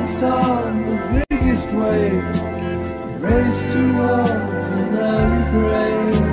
bounced on the biggest wave, raced towards an early grave.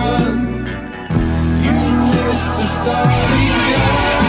run. You missed the starting gun.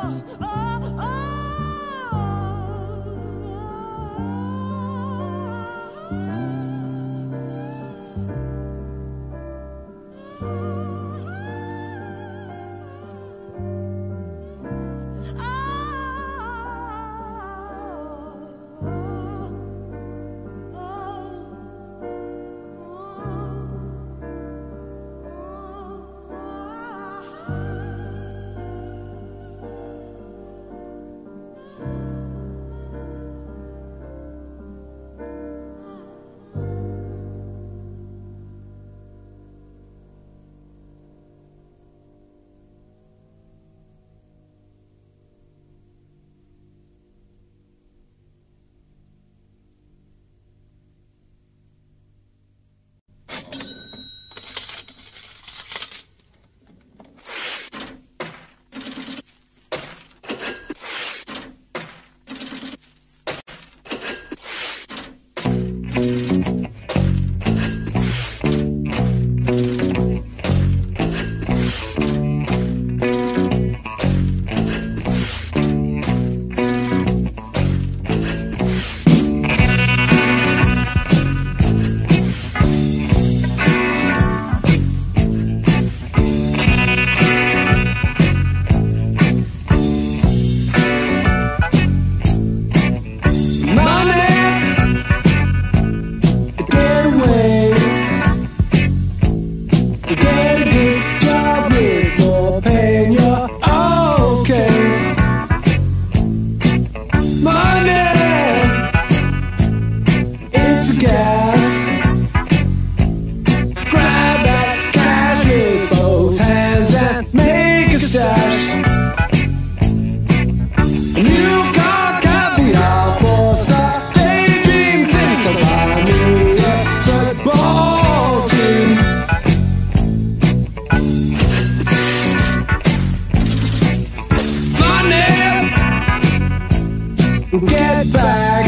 Get back.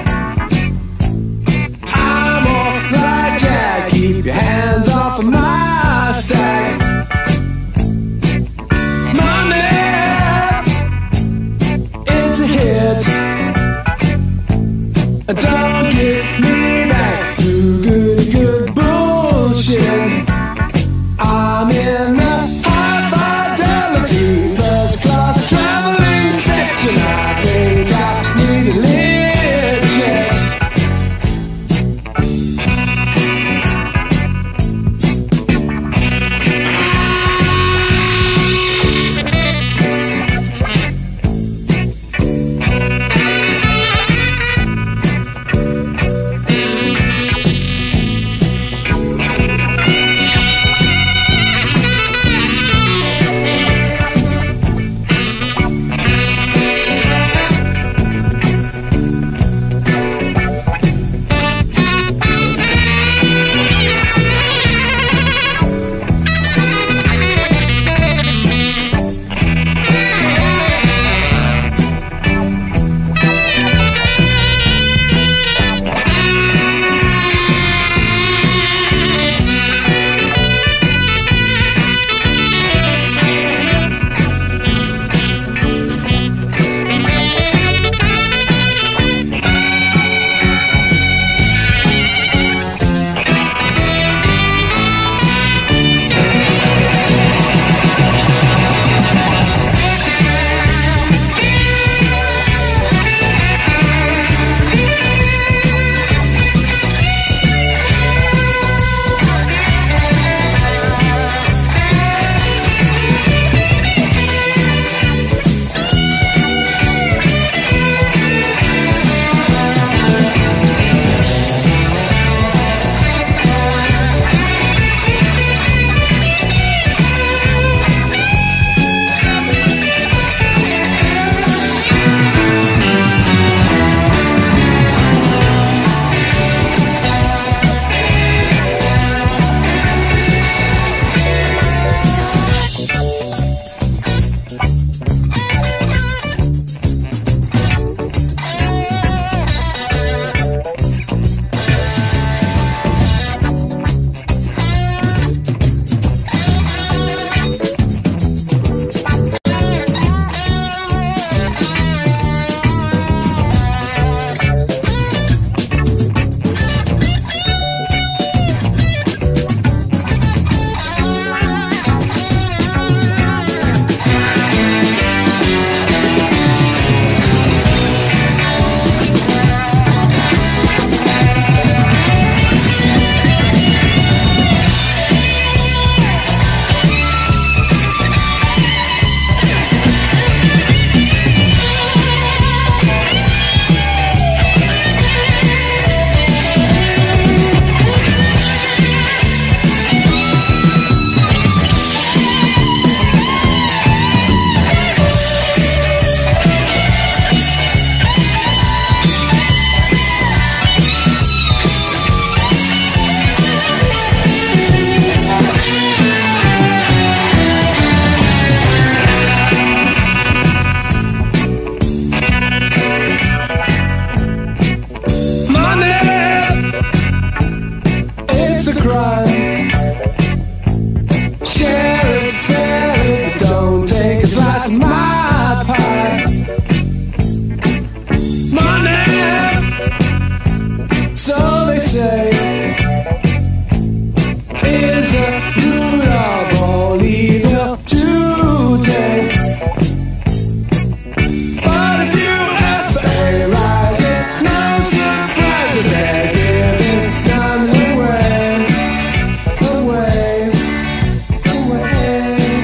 I'm alright, Jack. Keep your hands off of my stack. Money, it's a hit. Don't get me back to good bullshit. I'm in the high fidelity first class traveling section. I think I need a lift jet. Don't take a slice of my pie. Money, so they say, is the root of all evil today. But if you ask for a rise, it's no surprise that they're giving none away, away, away,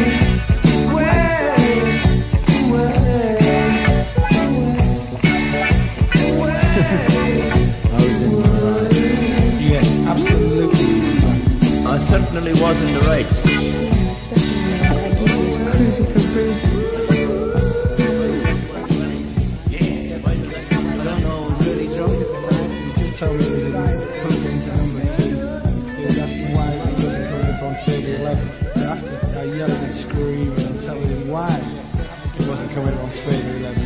Yes, absolutely. I certainly was in the right. Yes, definitely. Like he was cruising for bruising. I don't know, I was really drunk at the time. He just told me it was plugged into number 2. He was asking why it wasn't coming up on 3011. So after I yelling and screaming and telling him why it wasn't coming up on 3011.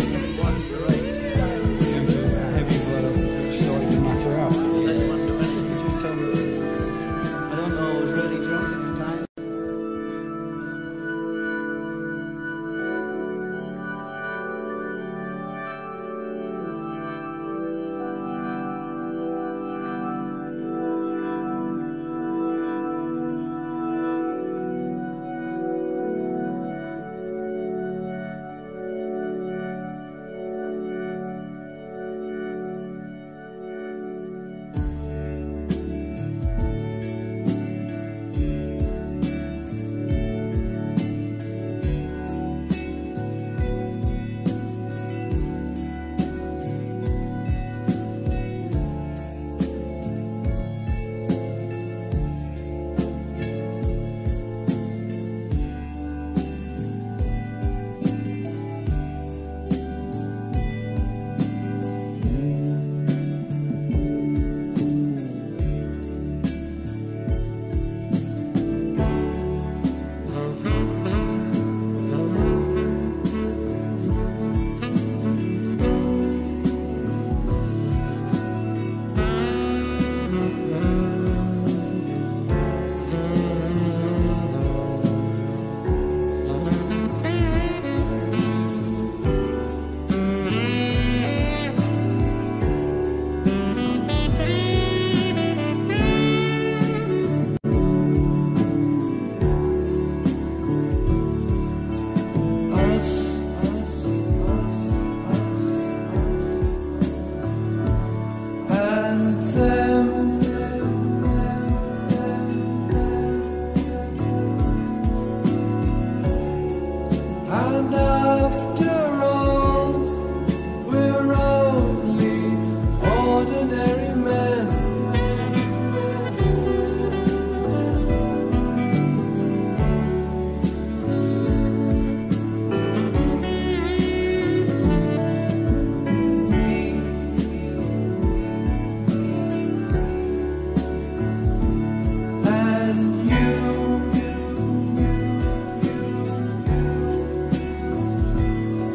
Heavy blood up, started to matter out. He just told me, I don't know, I was really drunk at the time. And after all, we're only ordinary men. And you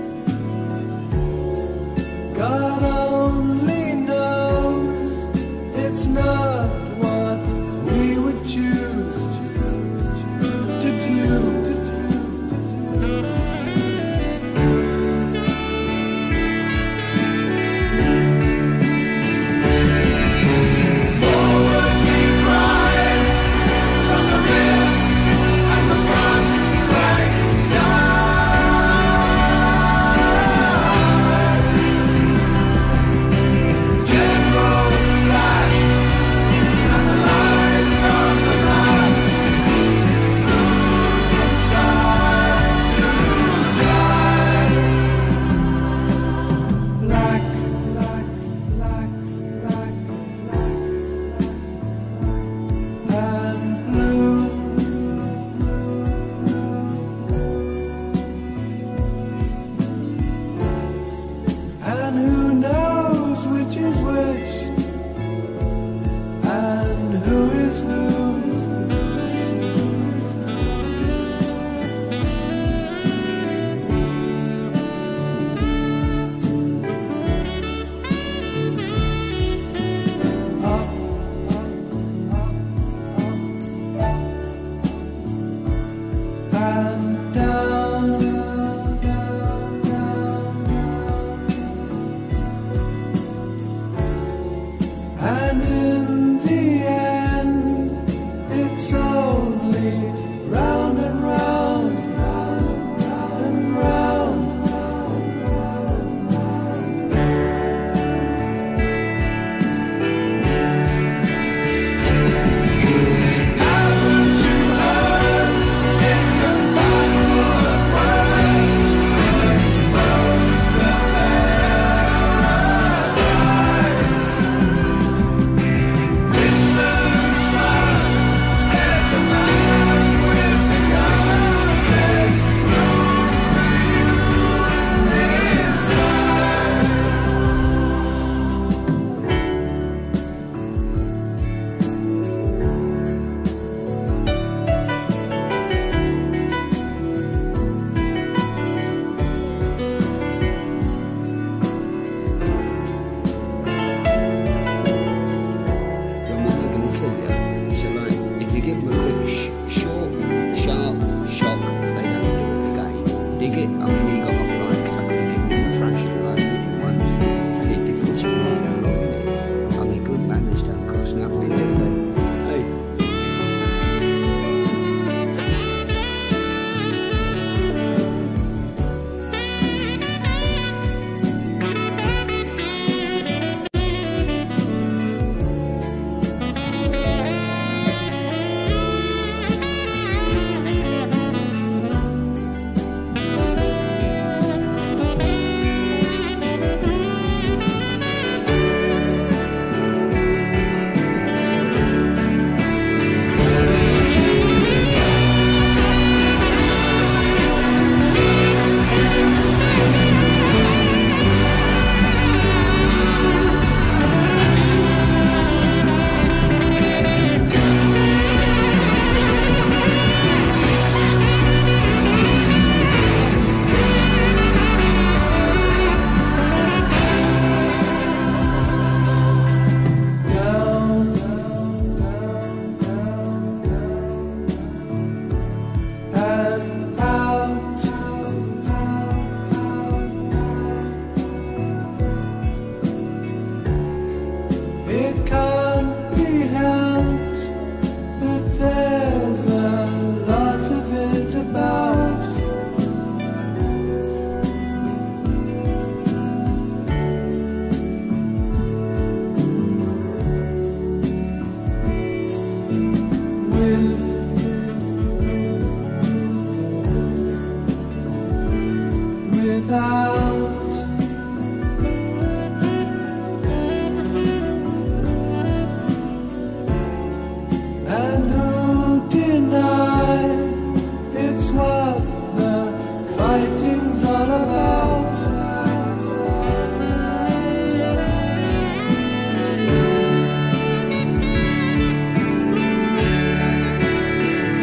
He got off like, because I couldn't give him a fraction, like, did it once. So he did different to right and wrong, innit? I mean, good manners don't cost nothing, do they? Hey.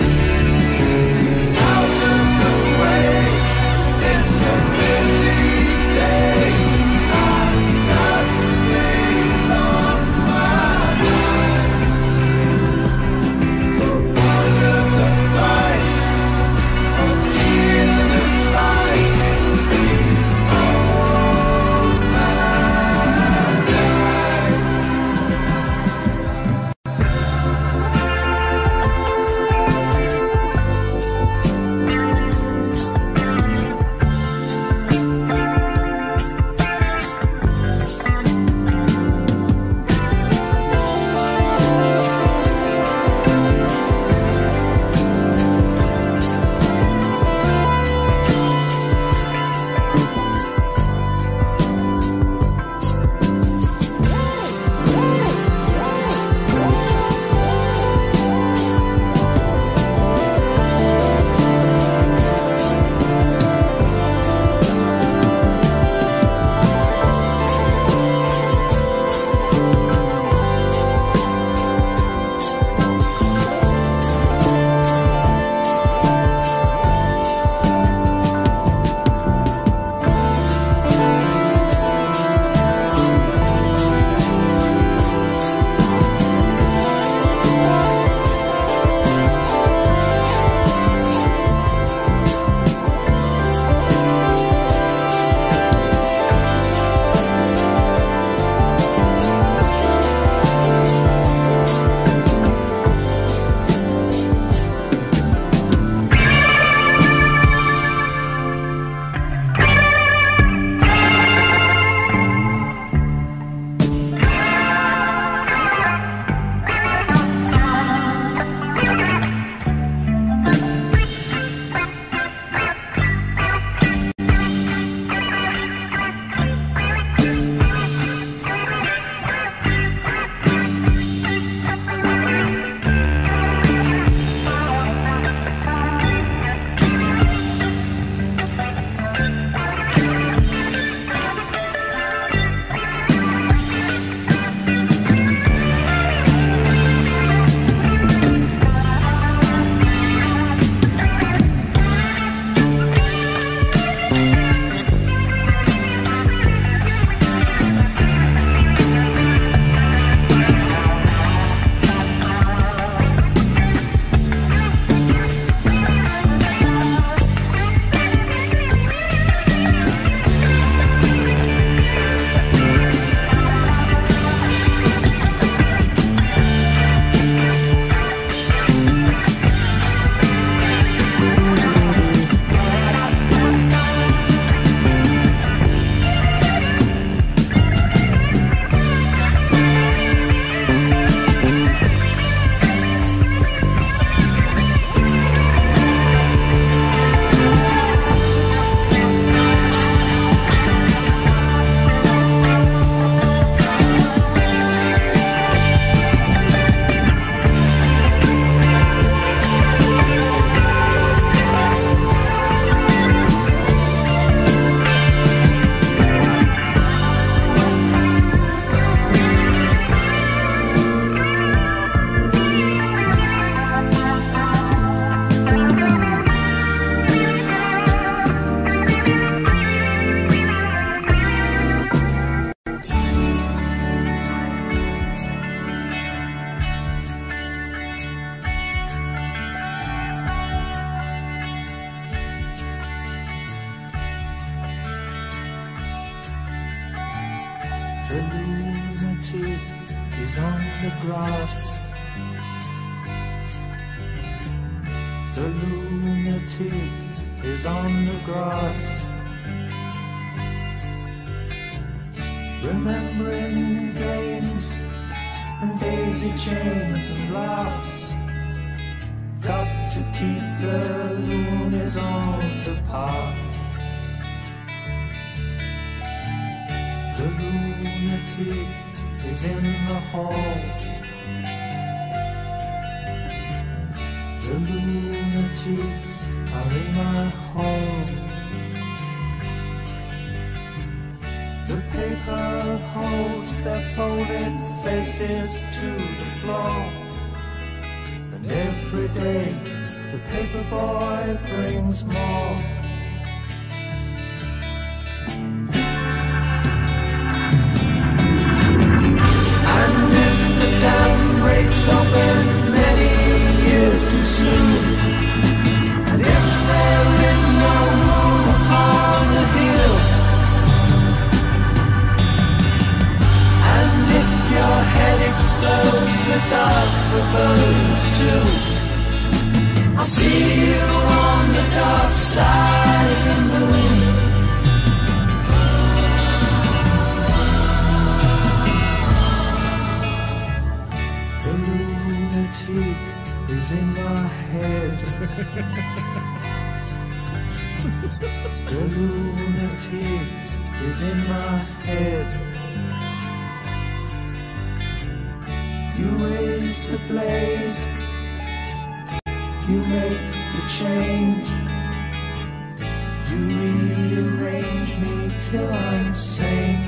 Out of the way, it's a busy The lunatic is on the grass. The lunatic is on the grass. Remembering games and daisy chains and laughs. Got to keep the loonies on the path. The lunatic is in the hall. The lunatics are in my hall. The paper holds their folded faces to the floor. And every day the paper boy brings more. And if the dam breaks open many years too soon, and if there is no room upon the hill, and if your head explodes, the dark burns too, I'll see you on the dark side of the moon. The lunatic is in my head. The lunatic is in my head. You raise the blade, you make the change, you rearrange me till I'm sane.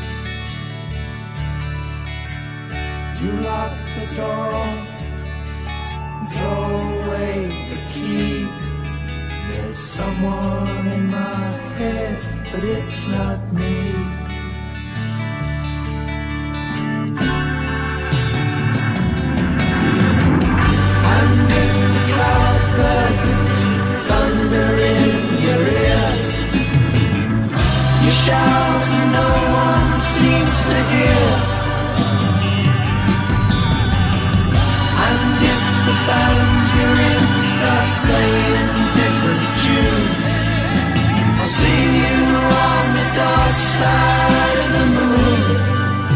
You lock the door and throw away the key. There's someone in my head, but it's not me. Thunder in your ear, you shout and no one seems to hear. And if the band you're in starts playing different tunes, I'll see you on the dark side of the moon.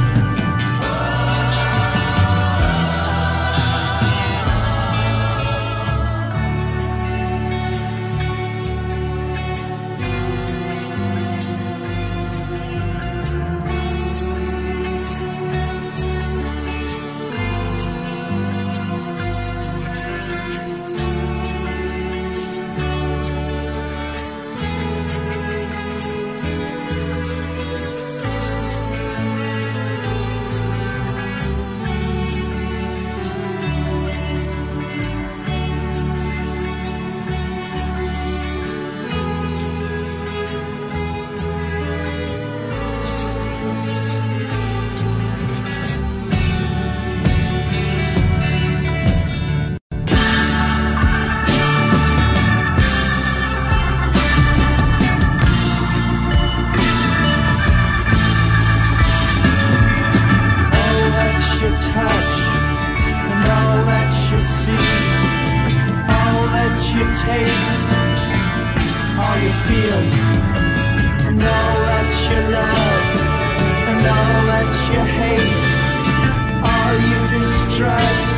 Taste all you feel, and all that you love, and all that you hate, all you distrust,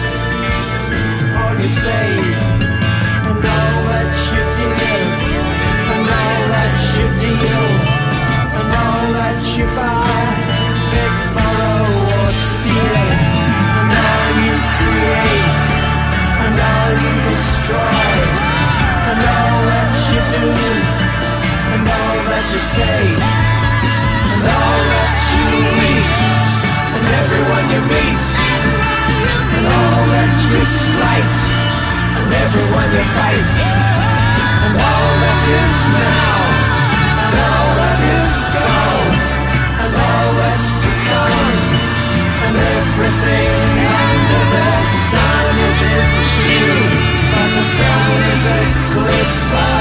all you save, and all that you give, and all that you deal, and all that you buy, beg, borrow or steal, and all you create, and all you destroy, and all that you do, and all that you say, and all that you eat, and everyone you meet, and all that you slight, and everyone you fight, and all that is now, and all that is gone, and all that's to come, and everything under the sun is in June, but the sun is eclipsed by